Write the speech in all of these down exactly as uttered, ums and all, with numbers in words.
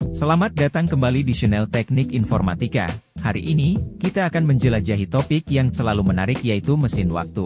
Selamat datang kembali di channel Teknik Informatika. Hari ini, kita akan menjelajahi topik yang selalu menarik yaitu mesin waktu.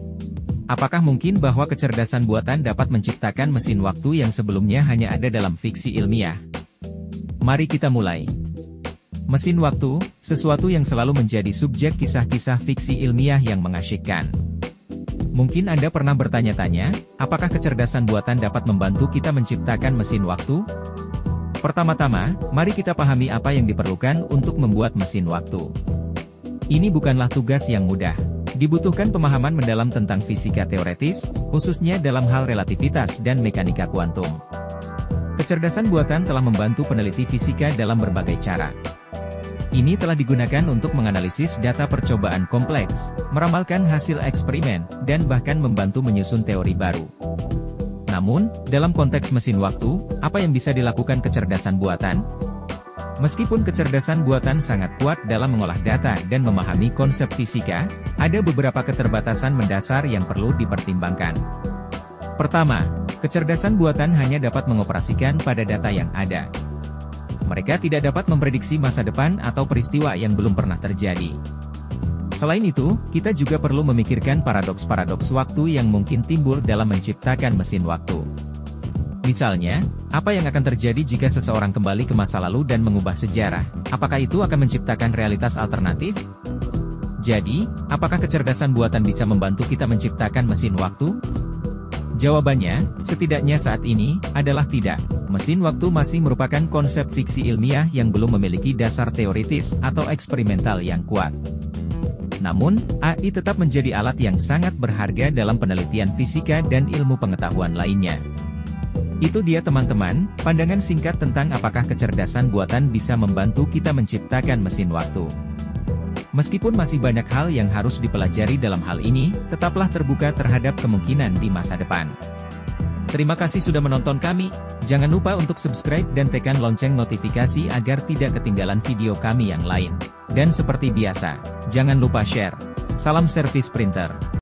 Apakah mungkin bahwa kecerdasan buatan dapat menciptakan mesin waktu yang sebelumnya hanya ada dalam fiksi ilmiah? Mari kita mulai. Mesin waktu, sesuatu yang selalu menjadi subjek kisah-kisah fiksi ilmiah yang mengasyikkan. Mungkin Anda pernah bertanya-tanya, apakah kecerdasan buatan dapat membantu kita menciptakan mesin waktu? Pertama-tama, mari kita pahami apa yang diperlukan untuk membuat mesin waktu. Ini bukanlah tugas yang mudah. Dibutuhkan pemahaman mendalam tentang fisika teoretis, khususnya dalam hal relativitas dan mekanika kuantum. Kecerdasan buatan telah membantu peneliti fisika dalam berbagai cara. Ini telah digunakan untuk menganalisis data percobaan kompleks, meramalkan hasil eksperimen, dan bahkan membantu menyusun teori baru. Namun, dalam konteks mesin waktu, apa yang bisa dilakukan kecerdasan buatan? Meskipun kecerdasan buatan sangat kuat dalam mengolah data dan memahami konsep fisika, ada beberapa keterbatasan mendasar yang perlu dipertimbangkan. Pertama, kecerdasan buatan hanya dapat mengoperasikan pada data yang ada. Mereka tidak dapat memprediksi masa depan atau peristiwa yang belum pernah terjadi. Selain itu, kita juga perlu memikirkan paradoks-paradoks waktu yang mungkin timbul dalam menciptakan mesin waktu. Misalnya, apa yang akan terjadi jika seseorang kembali ke masa lalu dan mengubah sejarah? Apakah itu akan menciptakan realitas alternatif? Jadi, apakah kecerdasan buatan bisa membantu kita menciptakan mesin waktu? Jawabannya, setidaknya saat ini, adalah tidak. Mesin waktu masih merupakan konsep fiksi ilmiah yang belum memiliki dasar teoritis atau eksperimental yang kuat. Namun, A I tetap menjadi alat yang sangat berharga dalam penelitian fisika dan ilmu pengetahuan lainnya. Itu dia teman-teman, pandangan singkat tentang apakah kecerdasan buatan bisa membantu kita menciptakan mesin waktu. Meskipun masih banyak hal yang harus dipelajari dalam hal ini, tetaplah terbuka terhadap kemungkinan di masa depan. Terima kasih sudah menonton kami, jangan lupa untuk subscribe dan tekan lonceng notifikasi agar tidak ketinggalan video kami yang lain. Dan seperti biasa, jangan lupa share. Salam servis printer.